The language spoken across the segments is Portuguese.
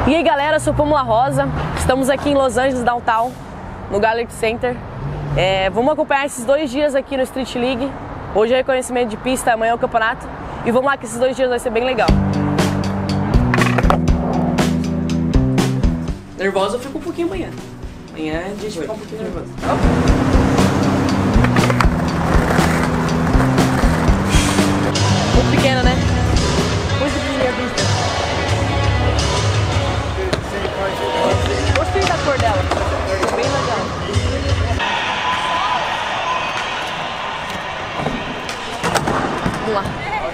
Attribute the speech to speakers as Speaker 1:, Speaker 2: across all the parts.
Speaker 1: E aí galera, eu sou Pamela Rosa, estamos aqui em Los Angeles, downtown, no Galaxy Center. Vamos acompanhar esses 2 dias aqui no Street League. Hoje é reconhecimento de pista, amanhã é o campeonato. E vamos lá que esses 2 dias vai ser bem legal.
Speaker 2: Nervosa eu fico um pouquinho amanhã. Amanhã é dia de ficar um pouquinho nervosa.
Speaker 1: Muito pequena, né? Muito pequenininha a pista. Gostei da cor dela, ficou bem legal. Vamos lá.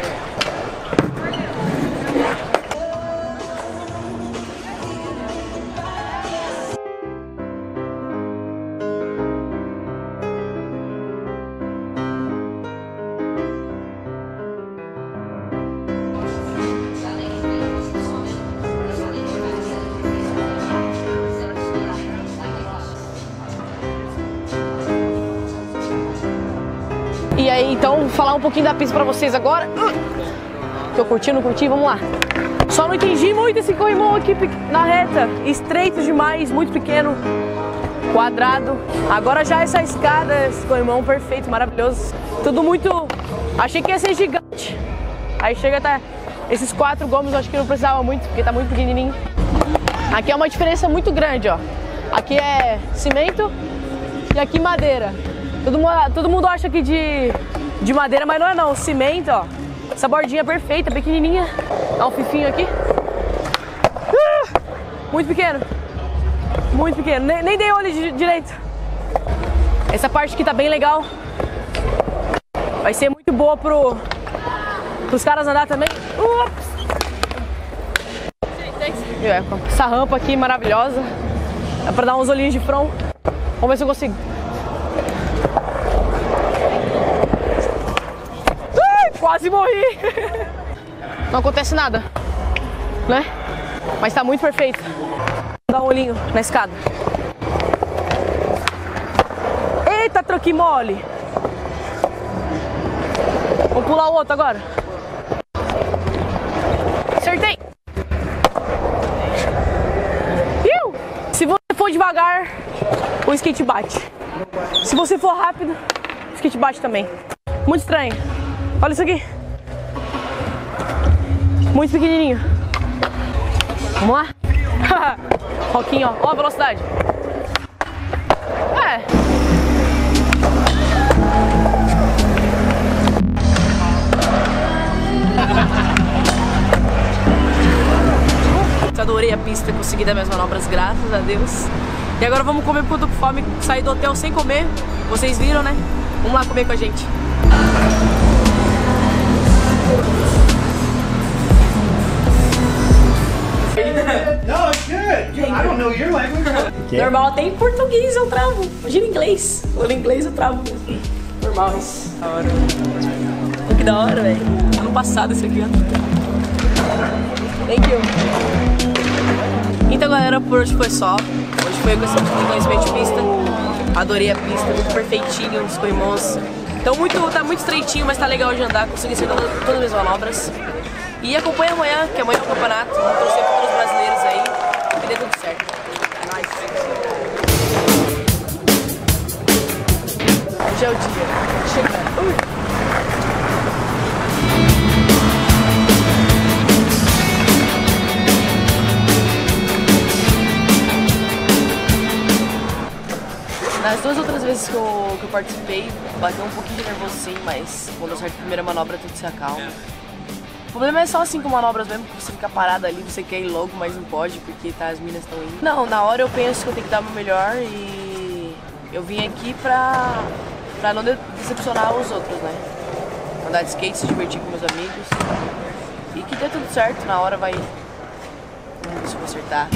Speaker 1: E aí, então, vou falar um pouquinho da pista pra vocês agora. Que eu curti, não curti, vamos lá. Só não entendi muito esse corrimão aqui na reta. Estreito demais, muito pequeno, quadrado. Agora já essa escada, esse corrimão perfeito, maravilhoso. Tudo muito... Achei que ia ser gigante. Aí chega até esses 4 gomos, eu acho que não precisava muito, porque tá muito pequenininho. Aqui é uma diferença muito grande, ó. Aqui é cimento e aqui madeira. Todo mundo acha que de madeira, mas não é não. Cimento, ó. Essa bordinha perfeita, pequenininha. Dá um fifinho aqui. Muito pequeno. Muito pequeno. Nem dei olho direito. Essa parte aqui tá bem legal. Vai ser muito boa pros caras andar também. Essa rampa aqui maravilhosa. Dá pra dar uns olhinhos de front. Vamos ver se eu consigo. Quase morri! Não acontece nada, né? Mas tá muito perfeito. Vou dar um olhinho na escada. Eita, troquei mole! Vamos pular o outro agora. Acertei! Se você for devagar, o skate bate. Se você for rápido, o skate bate também. Muito estranho. Olha isso aqui. Muito pequenininho. Vamos lá. Roquinho, ó. Ó a velocidade. Adorei a pista, consegui dar minhas manobras, graças a Deus. E agora vamos comer porque eu tô com fome. Saí do hotel sem comer. Vocês viram, né? Vamos lá comer com a gente.
Speaker 3: No, it's good. I don't know your language.
Speaker 2: Normal, até em português eu travo. Imagina em inglês. Ou em inglês eu travo. Normal isso. Da hora. Que da hora, velho. Ano passado isso aqui, ó. Thank you. Então, galera, por hoje foi só. Hoje foi o conhecimento de pista. Adorei a pista, muito perfeitinho, os corrimãos. Então, tá muito estreitinho, mas tá legal de andar. Consegui acertar todas as minhas manobras. E acompanha amanhã, que amanhã é o campeonato. Vamos torcer para todos os brasileiros aí. Que dê tudo certo. É nóis. Hoje é o dia. Chega. Nas 2 outras vezes que eu participei, bateu um pouquinho de nervoso sim, mas quando eu acerto a primeira manobra tudo se acalma. O problema é só assim com manobras mesmo, que você fica parado ali, você quer ir logo, mas não pode porque as minas estão indo. Não, na hora eu penso que eu tenho que dar o meu melhor e eu vim aqui pra não decepcionar os outros, né? Andar de skate, se divertir com meus amigos e que dê tudo certo, na hora vai... Vamos ver se eu vou acertar.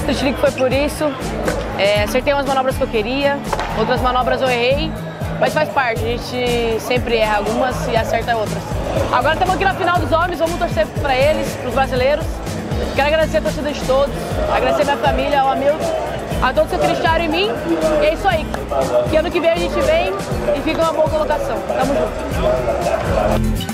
Speaker 1: Street League foi por isso. Acertei umas manobras que eu queria, outras manobras eu errei, mas faz parte, a gente sempre erra algumas e acerta outras. Agora estamos aqui na final dos homens, vamos torcer para eles, para os brasileiros. Quero agradecer a torcida de todos, agradecer a minha família, ao Hamilton, a todos que acreditaram em mim. E é isso aí, que ano que vem a gente vem e fica uma boa colocação. Tamo junto.